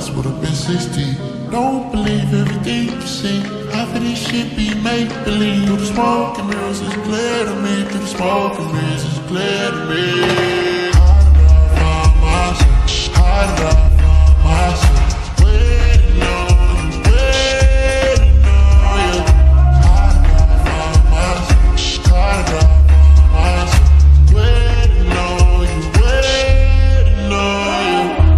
lost would have been 16. Don't believe everything you see. Half of this shit be make-believe. Through the smoke and mirrors, it's clear to me. Through the smoke and mirrors, it's clear to me. How did I find myself? Where to know you? Where to know you? How did I find myself? How did I find myself? Where to know you? Where to know you?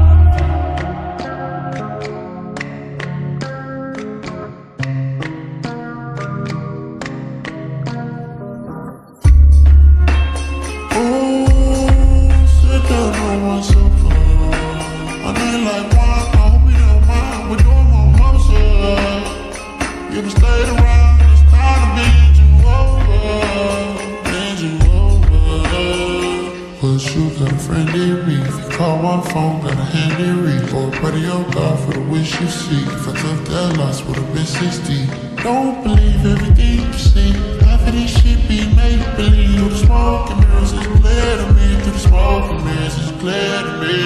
Oh, sit down on myself. I need like wine, I hope you don't mind. We're doing mimosa. You done stayed around, it's time to bend you over. Bend you over. But you got a friend in me. If you call one phone, got a hand in reach. Or pray to your God for the wish you seek. If I took that loss, would've been 16. Don't believe everything you see. Half of this shit be make-believe. Through the smoke and mirrors, it's clear to me. Through the smoke and mirrors, it's clear to me.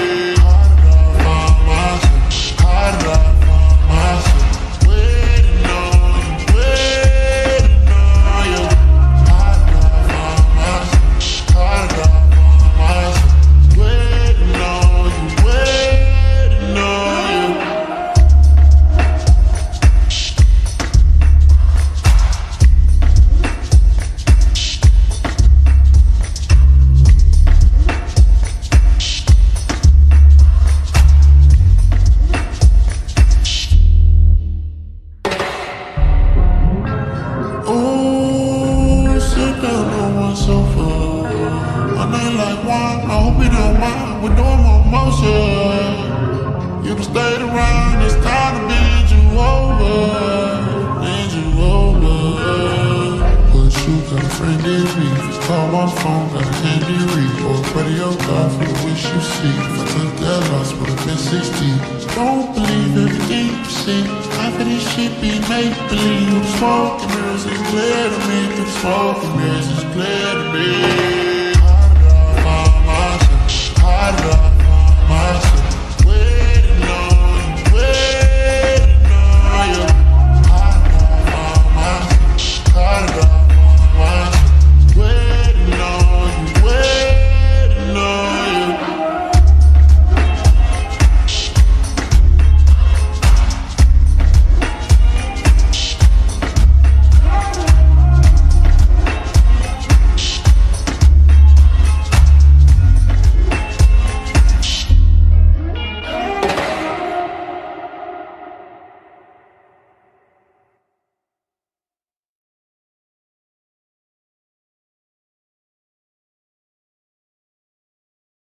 How did I find myself? Where to know you? Where to know you? How did I find myself? How did I find myself? Where to know you? Where to know you? I hope you don't mind, we're doing mimosa. You done stayed around, it's time to bend you over. Bend you over. But you got a friend in me. If you call one phone, got a hand in reach. Or pray to your God for the wish you seek. If I took that loss, would've been 16. Don't believe everything you see. Half of this shit be make-believe. Through the smoke and mirrors, it's clear to me. Through the smoke and mirrors, it's clear to me. How did I